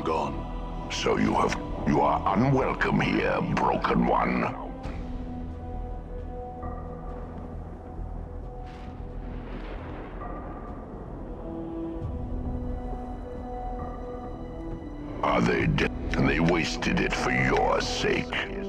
I'm gone. So you are unwelcome here, Broken One. Are they dead? And they wasted it for your sake.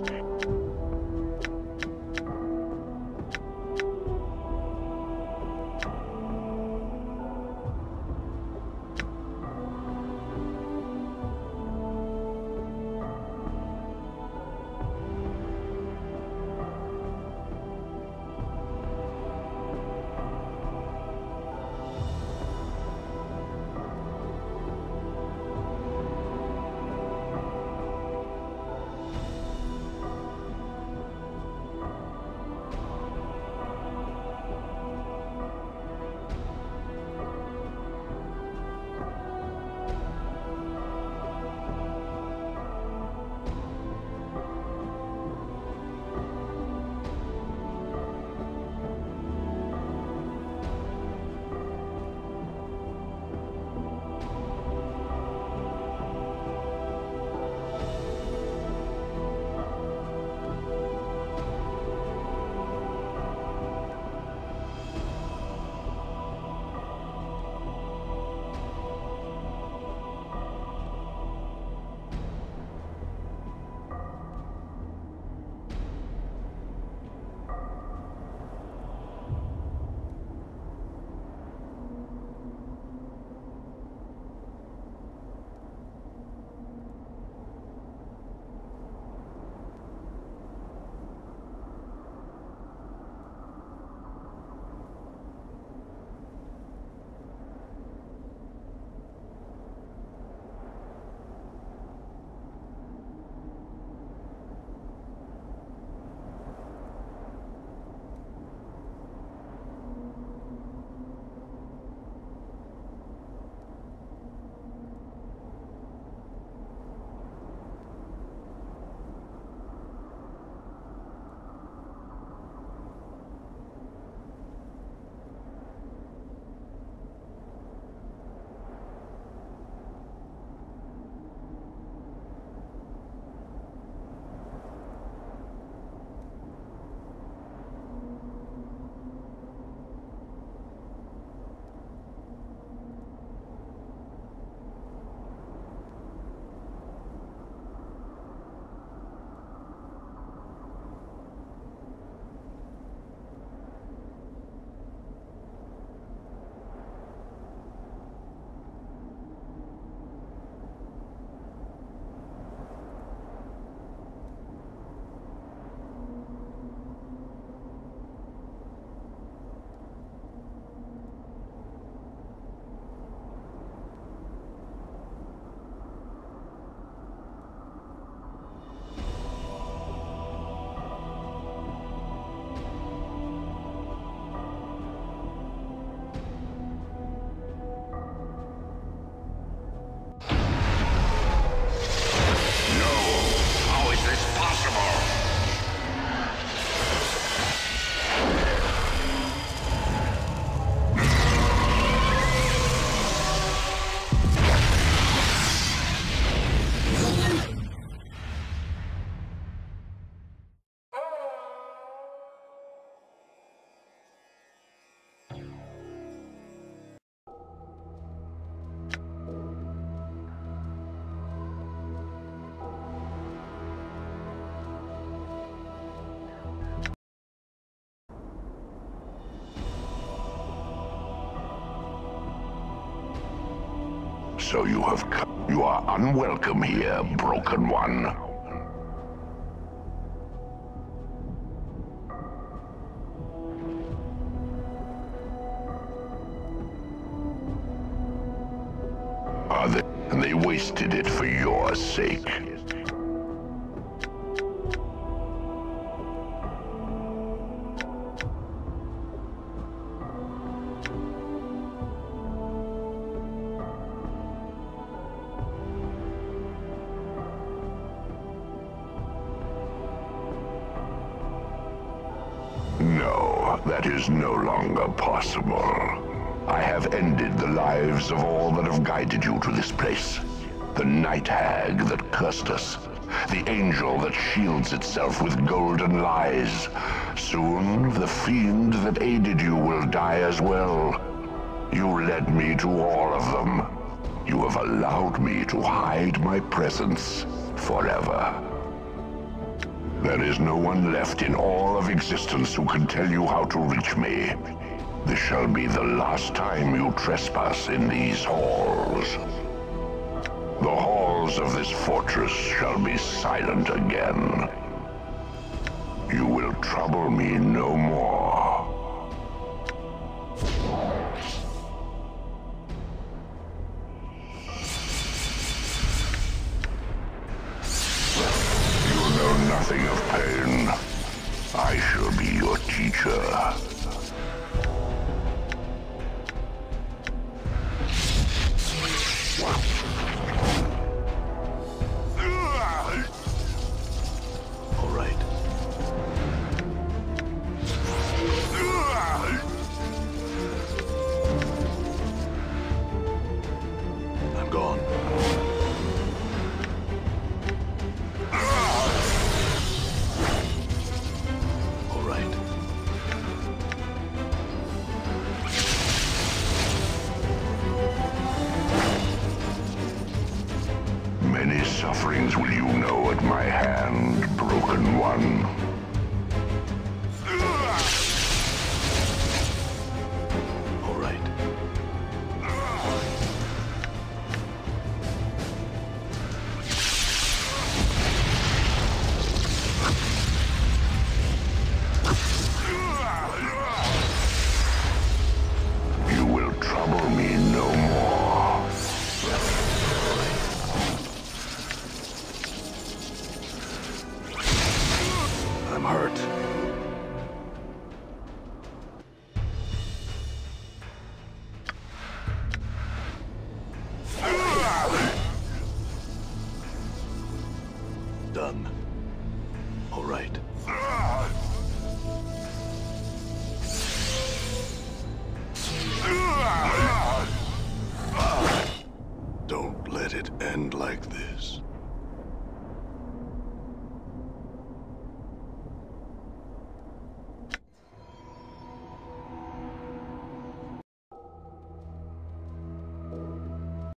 So you are unwelcome here, Broken One. And they wasted it for your sake. No, that is no longer possible. I have ended the lives of all that have guided you to this place. The night hag that cursed us. The angel that shields itself with golden lies. Soon, the fiend that aided you will die as well. You led me to all of them. You have allowed me to hide my presence forever. There is no one left in all of existence who can tell you how to reach me. This shall be the last time you trespass in these halls. The halls of this fortress shall be silent again. You will trouble me no more. You know nothing of pain. I shall be your teacher. Many sufferings will you know at my hand, Broken One. All right. You will trouble me no more. I'm hurt. Done. All right. Don't let it end like this.